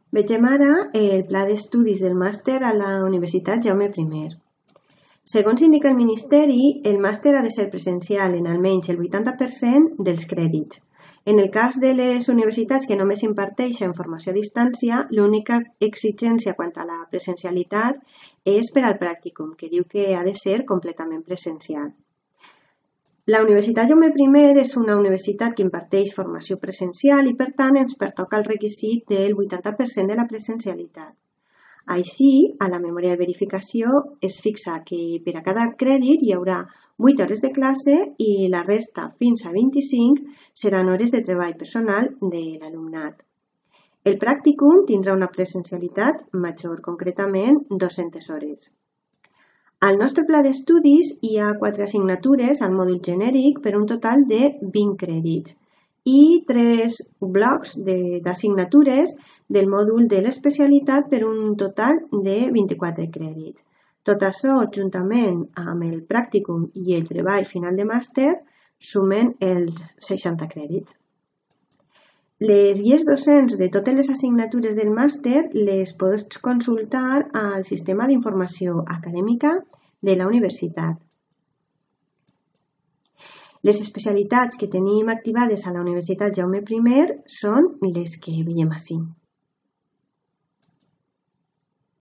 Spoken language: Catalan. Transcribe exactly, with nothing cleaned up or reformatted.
Vegem ara el pla d'estudis del màster a la Universitat Jaume I. Segons indica el Ministeri, el màster ha de ser presencial en almenys el vuitanta per cent dels crèdits. En el cas de les universitats que només imparteixen formació a distància, l'única exigència quant a la presencialitat és per al pràcticum, que diu que ha de ser completament presencial. La Universitat Jaume I és una universitat que imparteix formació presencial i, per tant, ens pertoca el requisit del vuitanta per cent de la presencialitat. Així, a la memòria de verificació es fixa que per a cada crèdit hi haurà vuit hores de classe i la resta, fins a vint-i-cinc, seran hores de treball personal de l'alumnat. El pràcticum tindrà una presencialitat major, concretament dues-centes hores. Al nostre pla d'estudis hi ha quatre assignatures al mòdul genèric per un total de vint crèdits i tres blocs d'assignatures del mòdul de l'especialitat per un total de vint-i-quatre crèdits. Tot això, juntament amb el pràcticum i el treball final de màster, sumen els seixanta crèdits. Les guies docents de totes les assignatures del màster les pots consultar al Sistema d'Informació Acadèmica de la universitat. Les especialitats que tenim activades a la Universitat Jaume I són les que veiem ací.